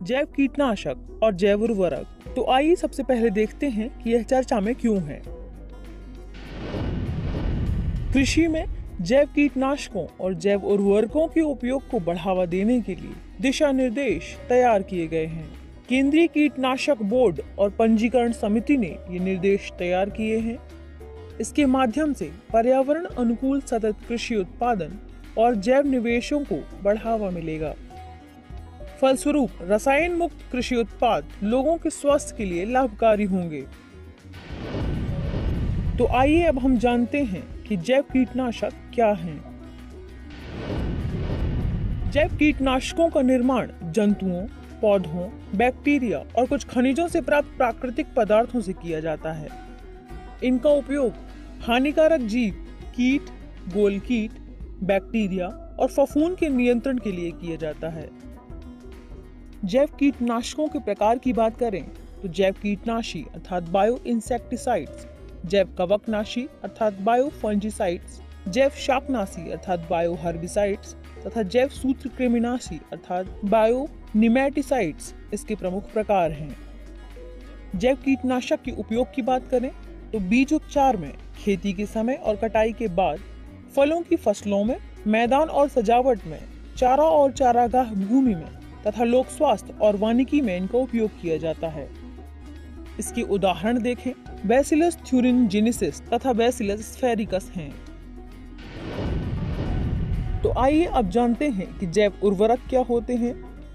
जैव कीटनाशक और जैव उर्वरक। तो आइए सबसे पहले देखते हैं कि यह चर्चा में क्यों है। कृषि में जैव कीटनाशकों और जैव उर्वरकों के उपयोग को बढ़ावा देने के लिए दिशा निर्देश तैयार किए गए हैं। केंद्रीय कीटनाशक बोर्ड और पंजीकरण समिति ने ये निर्देश तैयार किए हैं। इसके माध्यम से पर्यावरण अनुकूल सतत कृषि उत्पादन और जैव निवेशों को बढ़ावा मिलेगा। फलस्वरूप रसायन मुक्त कृषि उत्पाद लोगों के स्वास्थ्य के लिए लाभकारी होंगे। तो आइए अब हम जानते हैं कि जैव कीटनाशक क्या हैं। जैव कीटनाशकों का निर्माण जंतुओं, पौधों, बैक्टीरिया और कुछ खनिजों से प्राप्त प्राकृतिक पदार्थों से किया जाता है। इनका उपयोग हानिकारक जीव, कीट, गोल कीट, बैक्टीरिया और फफूंद के नियंत्रण के लिए किया जाता है। जैव कीटनाशकों के प्रकार की बात करें तो जैव कीटनाशी अर्थात बायो इंसेक्टिसाइड्स, जैव कवकनाशी अर्थात बायो फंजीसाइड्स, जैव शाकनाशी अर्थात बायो हर्बिसाइड्स तथा जैव सूत्रकृमिनाशी अर्थात बायो निमेटिसाइड्स इसके प्रमुख प्रकार हैं। जैव कीटनाशक के उपयोग की बात करें तो बीज उपचार में, खेती के समय और कटाई के बाद, फलों की फसलों में, मैदान और सजावट में, चारा और चारागाह भूमि में तथा लोक स्वास्थ्य और वानिकी में इनका उपयोग किया जाता है। इसके उदाहरण देखें, बैसिलस थ्यूरिनजेनेसिस तथा बैसिलस स्फेरिकस हैं। तो आइए अब जानते हैं कि जैव उर्वरक क्या होते हैं।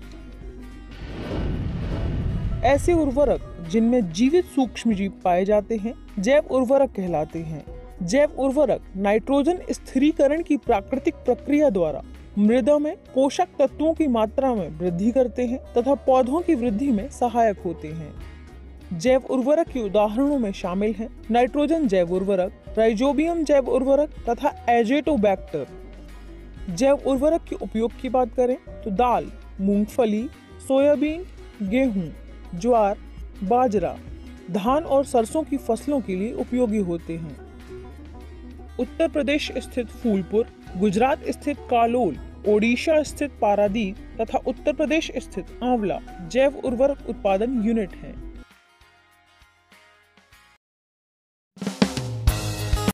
ऐसे उर्वरक जिनमें जीवित सूक्ष्मजीव पाए जाते हैं जैव उर्वरक कहलाते हैं। जैव उर्वरक नाइट्रोजन स्थिरीकरण की प्राकृतिक प्रक्रिया द्वारा मृदा में पोषक तत्वों की मात्रा में वृद्धि करते हैं तथा पौधों की वृद्धि में सहायक होते हैं। जैव उर्वरक के उदाहरणों में शामिल हैं नाइट्रोजन जैव उर्वरक, राइजोबियम जैव उर्वरक तथा एजेटोबैक्टर। जैव उर्वरक के उपयोग की बात करें तो दाल, मूंगफली, सोयाबीन, गेहूं, ज्वार, बाजरा, धान और सरसों की फसलों के लिए उपयोगी होते हैं। उत्तर प्रदेश स्थित फूलपुर, गुजरात स्थित कालोल, ओडिशा स्थित पारादीप तथा उत्तर प्रदेश स्थित आंवला जैव उर्वरक उत्पादन यूनिट हैं।